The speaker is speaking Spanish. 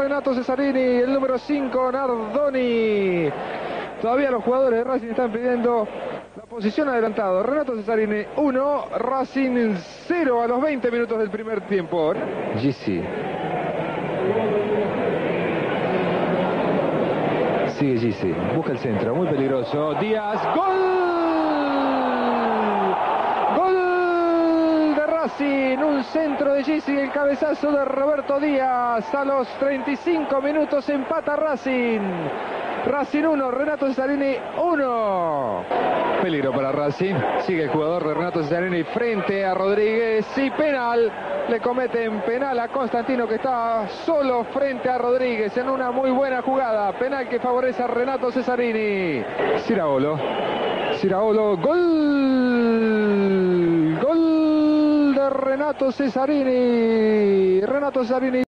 Renato Cesarini, el número 5 Nardoni. Todavía los jugadores de Racing están pidiendo la posición adelantado. Renato Cesarini 1, Racing 0 a los 20 minutos del primer tiempo. Gisi. Sigue Gisi, busca el centro, muy peligroso. Díaz, ¡gol! ¡Gol de Racing! Un centro de Gisi, el cabezazo de Roberto Díaz. A los 35 minutos empata Racing. Racing 1, Renato Cesarini 1. Peligro para Racing. Sigue el jugador de Renato Cesarini frente a Rodríguez. Y penal. Le cometen penal a Constantino, que está solo frente a Rodríguez en una muy buena jugada. Penal que favorece a Renato Cesarini. Siraolo, gol. Gol de Renato Cesarini.